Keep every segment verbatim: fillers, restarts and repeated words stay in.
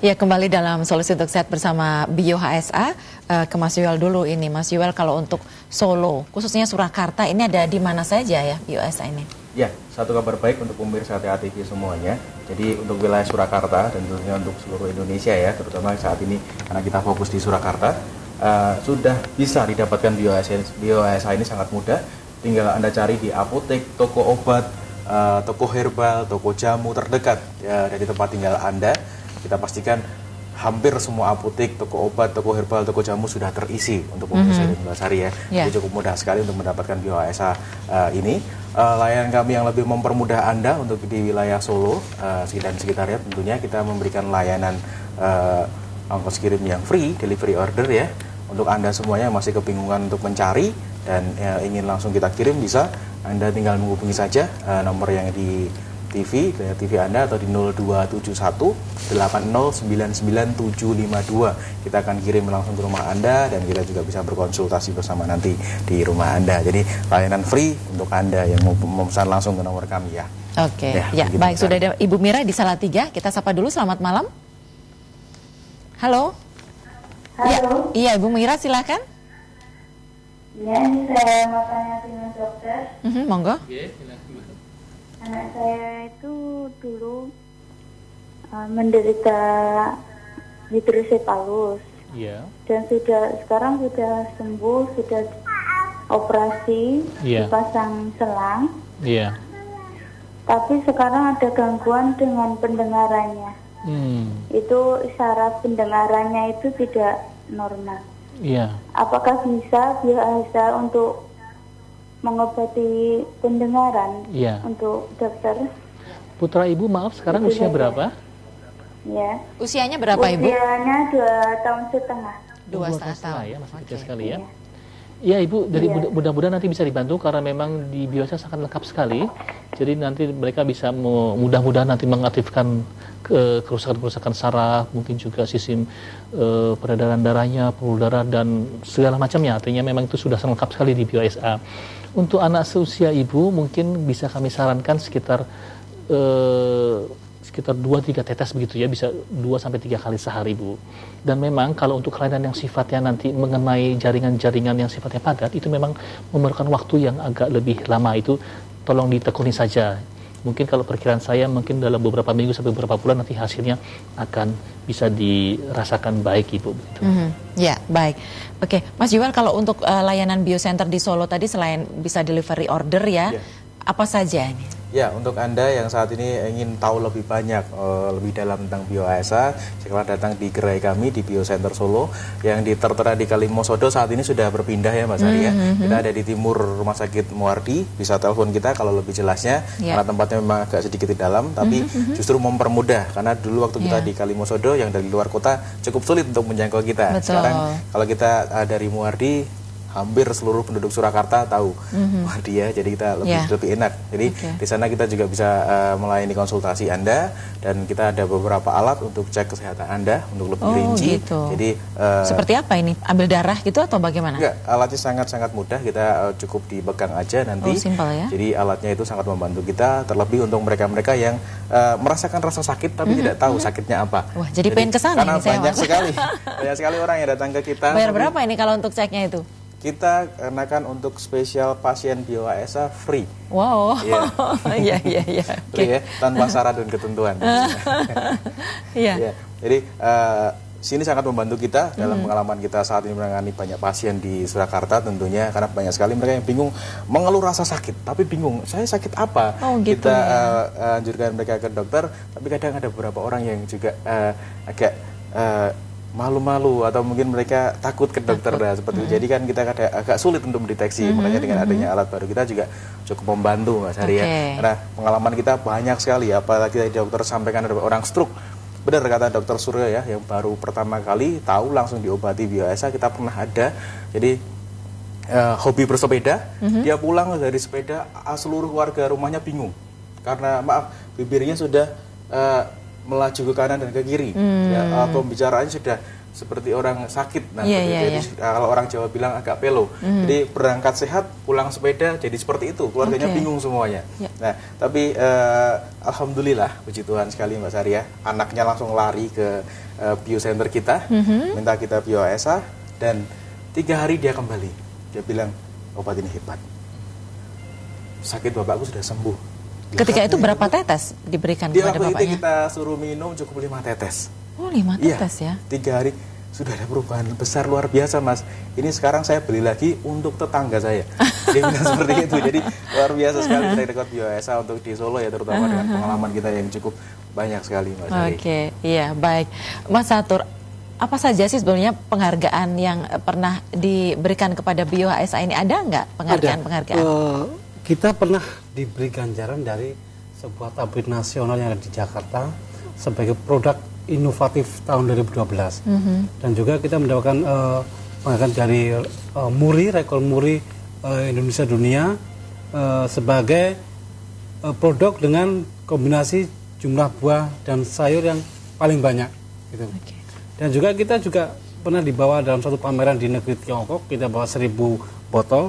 Ya, kembali dalam Solusi Untuk Sehat bersama Bio H S A. Uh, ke Mas Yuel dulu ini. Mas Yuel, kalau untuk Solo, khususnya Surakarta, ini ada di mana saja ya Bio H S A ini? Ya, satu kabar baik untuk pemirsa T A T V semuanya. Jadi untuk wilayah Surakarta dan tentunya untuk seluruh Indonesia ya, terutama saat ini karena kita fokus di Surakarta, uh, sudah bisa didapatkan Bio H S A, Bio H S A ini sangat mudah. Tinggal Anda cari di apotek, toko obat, uh, toko herbal, toko jamu terdekat ya, dari tempat tinggal Anda. Kita pastikan hampir semua apotek, toko obat, toko herbal, toko jamu sudah terisi untuk pemirsa mm-hmm. Indosari ya. Yeah. Jadi cukup mudah sekali untuk mendapatkan Bio H S A uh, ini. Uh, layanan kami yang lebih mempermudah Anda untuk di wilayah Solo uh, dan sekitarnya, tentunya kita memberikan layanan uh, ongkos kirim yang free, delivery order ya. Untuk Anda semuanya yang masih kebingungan untuk mencari dan uh, ingin langsung kita kirim, bisa Anda tinggal menghubungi saja uh, nomor yang di T V, T V Anda atau di nol dua tujuh satu delapan nol sembilan sembilan tujuh lima dua. Kita akan kirim langsung ke rumah Anda dan kita juga bisa berkonsultasi bersama nanti di rumah Anda. Jadi layanan free untuk Anda yang mau memesan langsung ke nomor kami ya. Oke, ya, ya baik, sudah ada Ibu Mira di Salatiga. Kita sapa dulu, selamat malam. Halo. Halo. Ya, iya Ibu Mira silakan. Ya, ini saya mau tanya dengan dokter. Mm-hmm, monggo. Oke, silakan. Anak saya itu dulu uh, menderita hidrosefalus. Iya. Dan sudah sekarang sudah sembuh, sudah operasi, yeah. dipasang selang. Iya. Tapi sekarang ada gangguan dengan pendengarannya. Hmm. Itu syarat pendengarannya itu tidak normal. Iya. Apakah bisa Bio H S A untuk mengobati pendengaran ya. Untuk dokter? Putra Ibu maaf sekarang usia berapa? Ya. Usianya berapa Ibu? Usianya dua tahun setengah. Dua setengah tahun ya, masih kecil okay. sekali ya. Iya Ibu, dari ya. mudah-mudahan nanti bisa dibantu karena memang di Bio H S A sangat lengkap sekali. Jadi nanti mereka bisa mudah-mudahan nanti mengaktifkan ke kerusakan-kerusakan saraf, mungkin juga sistem uh, peredaran darahnya, pembuluh darah dan segala macamnya. Artinya memang itu sudah sangat lengkap sekali di Bio H S A. Untuk anak seusia Ibu mungkin bisa kami sarankan sekitar uh, sekitar dua tiga tetes begitu ya, bisa dua sampai tiga kali sehari Bu. Dan memang kalau untuk kelainan yang sifatnya nanti mengenai jaringan-jaringan yang sifatnya padat, itu memang memerlukan waktu yang agak lebih lama, itu tolong ditekuni saja. Mungkin kalau perkiraan saya mungkin dalam beberapa minggu sampai beberapa bulan nanti hasilnya akan bisa dirasakan baik Ibu. Begitu. Mm-hmm. Ya, baik. Oke, Mas Yuel, kalau untuk uh, layanan biocenter di Solo tadi selain bisa delivery order ya, yeah. apa saja ini? Ya, untuk Anda yang saat ini ingin tahu lebih banyak, uh, lebih dalam tentang Bio H S A, silakan datang di gerai kami di Biocenter Solo yang di tertera di Kalimosodo. Saat ini sudah berpindah ya Mbak Sari ya. Mm-hmm. Kita ada di timur Rumah Sakit Muardi, bisa telepon kita kalau lebih jelasnya, yeah. karena tempatnya memang agak sedikit di dalam, tapi mm-hmm. justru mempermudah, karena dulu waktu kita yeah. di Kalimosodo yang dari luar kota cukup sulit untuk menjangkau kita. Betul. Sekarang kalau kita uh, dari Muardi, hampir seluruh penduduk Surakarta tahu mm-hmm. wah dia, jadi kita lebih yeah. lebih enak. Jadi okay. di sana kita juga bisa uh, melayani konsultasi Anda, dan kita ada beberapa alat untuk cek kesehatan Anda untuk lebih oh, rinci. Gitu. Jadi uh, seperti apa ini? Ambil darah gitu atau bagaimana? Enggak, alatnya sangat-sangat mudah, kita uh, cukup dipegang aja nanti. Oh, simpel ya. Jadi alatnya itu sangat membantu kita, terlebih untuk mereka-mereka yang uh, merasakan rasa sakit tapi mm-hmm. tidak tahu mm-hmm. sakitnya apa. Wah, jadi, jadi pengen kesana karena ini banyak saya sekali, banyak sekali orang yang datang ke kita. Bayar berapa ini kalau untuk ceknya itu? Kita kenakan untuk spesial pasien Bio H S A free. Wow. Iya, iya, iya. Free ya, tanpa syarat dan ketentuan. Iya. Ya, jadi uh, sini sangat membantu kita dalam hmm. pengalaman kita saat ini menangani banyak pasien di Surakarta tentunya, karena banyak sekali mereka yang bingung mengeluh rasa sakit, tapi bingung saya sakit apa. Oh, gitu, kita ya. uh, anjurkan mereka ke dokter, tapi kadang ada beberapa orang yang juga uh, agak uh, malu-malu atau mungkin mereka takut ke dokter dah seperti itu. Jadi kan kita kadang agak sulit untuk mendeteksi. Mm-hmm. Makanya dengan adanya alat baru kita juga cukup membantu Mas Hari okay. ya. Karena pengalaman kita banyak sekali, apalagi dokter sampaikan ada orang stroke. Benar kata dokter Suryo ya, yang baru pertama kali tahu langsung diobati Bio H S A, kita pernah ada. Jadi uh, hobi bersepeda, mm-hmm. dia pulang dari sepeda, seluruh warga rumahnya bingung karena maaf bibirnya sudah uh, melaju ke kanan dan ke kiri, hmm. ya, uh, pembicaraannya sudah seperti orang sakit. Nah, yeah, jadi, yeah, jadi yeah. kalau orang Jawa bilang agak pelo. Mm. Jadi berangkat sehat, pulang sepeda, jadi seperti itu. Keluarganya okay. bingung semuanya. Yeah. Nah, tapi uh, alhamdulillah, puji Tuhan sekali Mbak Saria, anaknya langsung lari ke uh, biocenter kita, mm-hmm. minta kita bio H S A, dan tiga hari dia kembali. Dia bilang obat ini hebat. Sakit bapakku sudah sembuh. Ketika itu berapa tetes diberikan dia kepada bapaknya? Itu kita suruh minum cukup lima tetes. Oh, lima tetes iya, ya? Tiga hari sudah ada perubahan besar luar biasa, Mas. Ini sekarang saya beli lagi untuk tetangga saya. Dia bilang seperti itu. Jadi luar biasa sekali track record bio H S A untuk di Solo ya, terutama dengan pengalaman kita yang cukup banyak sekali, Mas. Oke, okay, iya baik, Mas Satur. Apa saja sih sebenarnya penghargaan yang pernah diberikan kepada bio H S A ini? Ada nggak penghargaan-penghargaan? Uh, kita pernah diberi ganjaran dari sebuah tabloid nasional yang ada di Jakarta sebagai produk inovatif tahun dua ribu dua belas. Mm-hmm. Dan juga kita mendapatkan uh, penghargaan dari uh, Muri, Rekor Muri uh, Indonesia Dunia uh, sebagai uh, produk dengan kombinasi jumlah buah dan sayur yang paling banyak. Gitu. Okay. Dan juga kita juga pernah dibawa dalam satu pameran di negeri Tiongkok, kita bawa seribu botol,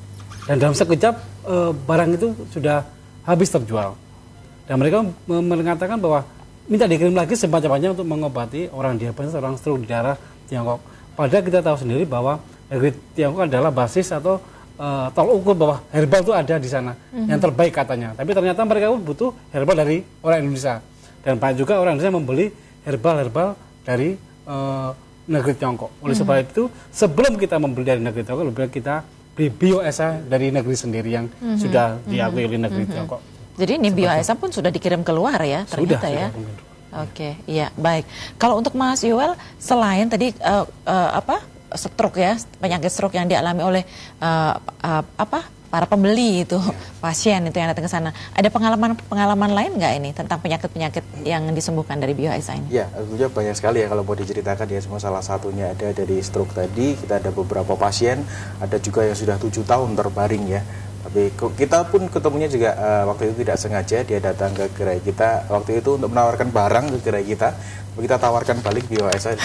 dan dalam sekejap uh, barang itu sudah habis terjual. Dan mereka mengatakan bahwa minta dikirim lagi sebanyak-banyaknya untuk mengobati orang diabetes, orang stroke di daerah Tiongkok. Padahal kita tahu sendiri bahwa negeri Tiongkok adalah basis atau uh, tolak ukur bahwa herbal itu ada di sana, mm-hmm. yang terbaik katanya. Tapi ternyata mereka pun butuh herbal dari orang Indonesia. Dan banyak juga orang Indonesia membeli herbal-herbal dari uh, negeri Tiongkok. Oleh mm-hmm. sebab itu, sebelum kita membeli dari negeri Tiongkok, lebih baik kita beli bio H S A dari negeri sendiri yang mm-hmm. sudah diakui oleh negeri mm-hmm. Tiongkok. Jadi ini bio H S A pun sudah dikirim keluar ya ternyata sudah, ya. Sudah. Oke, iya baik. Kalau untuk Mas Yuel, selain tadi uh, uh, apa stroke ya, penyakit stroke yang dialami oleh uh, uh, apa para pembeli itu, ya. pasien itu yang datang ke sana, ada pengalaman-pengalaman lain nggak ini tentang penyakit-penyakit yang disembuhkan dari bio H S A ini? Ya, tentunya banyak sekali ya kalau mau diceritakan ya, semua salah satunya ada dari stroke tadi. Kita ada beberapa pasien, ada juga yang sudah tujuh tahun terbaring ya. Tapi kita pun ketemunya juga uh, waktu itu tidak sengaja, dia datang ke gerai kita waktu itu untuk menawarkan barang ke gerai kita. Kita tawarkan balik bio H S A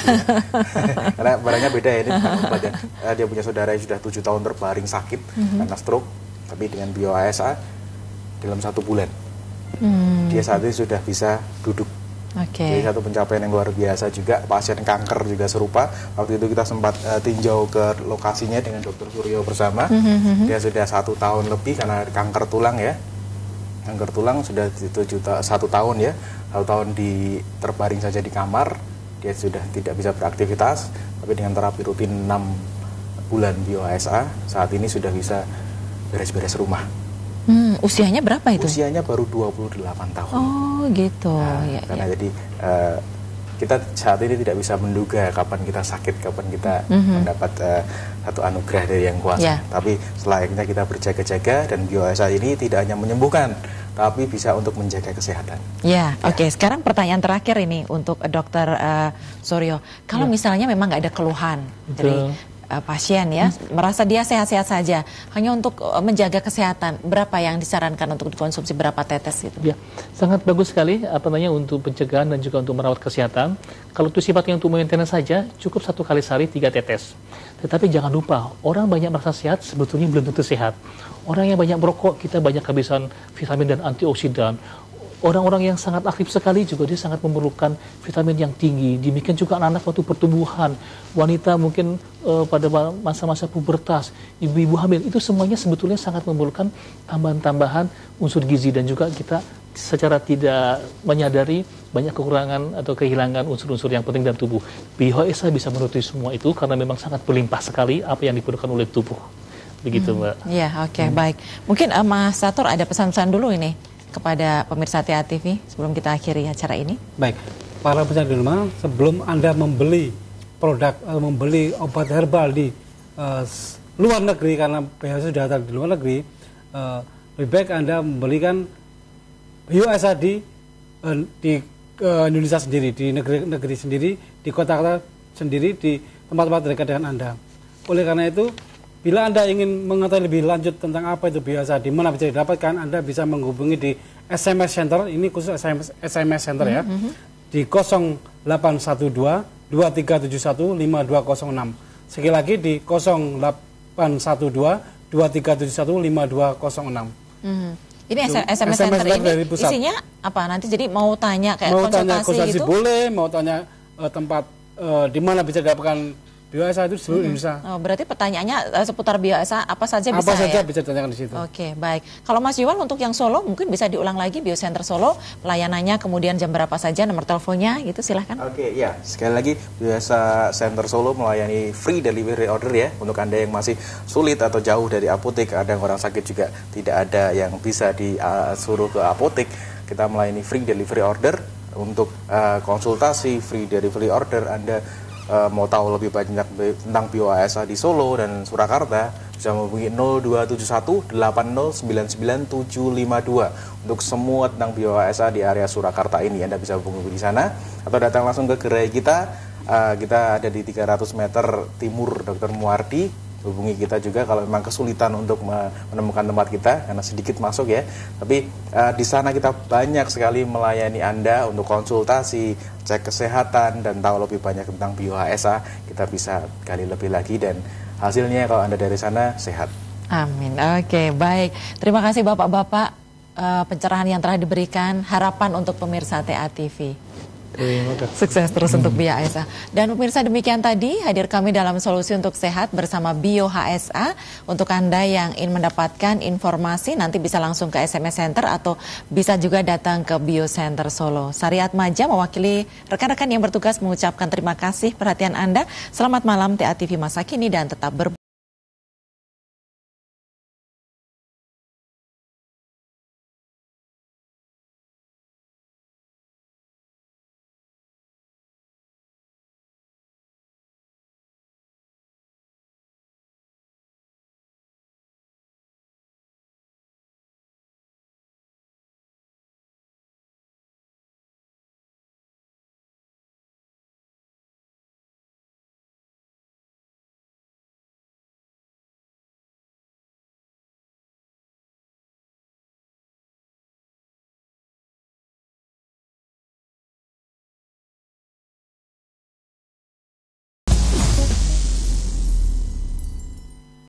karena barangnya beda ya ini. Uh, dia punya saudara yang sudah tujuh tahun terbaring sakit mm-hmm. karena stroke, tapi dengan bio H S A dalam satu bulan mm. dia saat ini sudah bisa duduk. Okay. Jadi satu pencapaian yang luar biasa juga. Pasien kanker juga serupa. Waktu itu kita sempat uh, tinjau ke lokasinya dengan dokter Suryo bersama. Mm-hmm. Dia sudah satu tahun lebih karena kanker tulang ya. Kanker tulang sudah tujuh ta- satu tahun ya. Satu tahun di terbaring saja di kamar. Dia sudah tidak bisa beraktivitas. Tapi dengan terapi rutin enam bulan bio H S A, saat ini sudah bisa beres-beres rumah. Hmm, usianya berapa itu? Usianya baru dua puluh delapan tahun. Oh gitu. Nah, ya, karena ya. jadi uh, kita saat ini tidak bisa menduga kapan kita sakit, kapan kita mm-hmm. mendapat uh, satu anugerah dari Yang Kuasa. Yeah. Tapi selayaknya kita berjaga-jaga, dan bio H S A ini tidak hanya menyembuhkan, tapi bisa untuk menjaga kesehatan. Ya, ya. Oke. Okay. Sekarang pertanyaan terakhir ini untuk Dokter uh, Suryo. Kalau ya. misalnya memang nggak ada keluhan Betul. dari uh, pasien ya, hmm. merasa dia sehat-sehat saja, hanya untuk uh, menjaga kesehatan, berapa yang disarankan untuk dikonsumsi, berapa tetes itu? Ya, sangat bagus sekali apa namanya untuk pencegahan dan juga untuk merawat kesehatan. Kalau itu sifatnya untuk maintenance saja, cukup satu kali sehari tiga tetes. Tetapi jangan lupa, orang banyak merasa sehat sebetulnya belum tentu sehat. Orang yang banyak merokok, kita banyak kehabisan vitamin dan antioksidan. Orang-orang yang sangat aktif sekali juga dia sangat memerlukan vitamin yang tinggi. Demikian juga anak-anak waktu pertumbuhan, wanita mungkin uh, pada masa-masa pubertas, ibu-ibu hamil, itu semuanya sebetulnya sangat memerlukan tambahan-tambahan unsur gizi, dan juga kita secara tidak menyadari banyak kekurangan atau kehilangan unsur-unsur yang penting dalam tubuh. bio H S A bisa menutupi semua itu karena memang sangat berlimpah sekali apa yang diperlukan oleh tubuh. Begitu, hmm. Mbak. Iya, oke, okay, hmm. baik. Mungkin uh, Mas Satur ada pesan-pesan dulu ini kepada pemirsa T A T V sebelum kita akhiri acara ini. Baik, para pemirsa di rumah, sebelum Anda membeli produk, uh, membeli obat herbal di uh, luar negeri, karena B H S A sudah ada di luar negeri, uh, lebih baik Anda membelikan bio H S A di, uh, di uh, Indonesia sendiri, di negeri-negeri sendiri, di kota-kota sendiri, di tempat-tempat dekat dengan Anda. Oleh karena itu, bila Anda ingin mengetahui lebih lanjut tentang apa itu bio H S A, di mana bisa didapatkan, Anda bisa menghubungi di S M S Center, ini khusus S M S, S M S Center ya, mm-hmm. di nol delapan satu dua dua tiga tujuh satu lima dua nol enam. Sekali lagi di nol delapan satu dua dua tiga tujuh satu lima dua nol enam. Hmm. Ini S M S Center ini isinya apa? Nanti jadi mau tanya kayak mau konsultasi, tanya konsultasi gitu? Boleh, mau tanya uh, tempat uh, di mana bisa didapatkan BioASA itu seluruh hmm. Indonesia. Oh, berarti pertanyaannya uh, seputar BioASA apa saja apa bisa saja ya? bisa ditanyakan di situ. Oke, baik. Kalau Mas Yuwal untuk yang Solo mungkin bisa diulang lagi BioCenter Solo, pelayanannya kemudian jam berapa saja, nomor teleponnya gitu silahkan. Oke, ya. Sekali lagi BioASA Center Solo melayani free delivery order ya untuk Anda yang masih sulit atau jauh dari apotek, ada yang orang sakit juga tidak ada yang bisa disuruh ke apotek. Kita melayani free delivery order untuk uh, konsultasi, free delivery order. Anda Uh, mau tahu lebih banyak tentang BioASA di Solo dan Surakarta, bisa menghubungi nol dua tujuh satu delapan nol sembilan sembilan tujuh lima dua. Untuk semua tentang BioASA di area Surakarta ini Anda bisa hubungi di sana atau datang langsung ke gerai kita. Uh, kita ada di tiga ratus meter timur Dokter Muardi. Hubungi kita juga kalau memang kesulitan untuk menemukan tempat kita karena sedikit masuk ya. Tapi uh, di sana kita banyak sekali melayani Anda untuk konsultasi, cek kesehatan dan tahu lebih banyak tentang BioASA. Kita bisa gali lebih lagi dan hasilnya kalau Anda dari sana sehat. Amin. Oke, baik. Terima kasih Bapak-bapak uh, pencerahan yang telah diberikan, harapan untuk pemirsa T A T V. Sukses terus hmm. untuk BioASA. Dan pemirsa, demikian tadi hadir kami dalam Solusi untuk Sehat bersama BioASA. Untuk Anda yang ingin mendapatkan informasi nanti bisa langsung ke S M S Center atau bisa juga datang ke BioCenter Solo. Sariat Maja mewakili rekan-rekan yang bertugas mengucapkan terima kasih perhatian Anda. Selamat malam T A T V masa kini dan tetap ber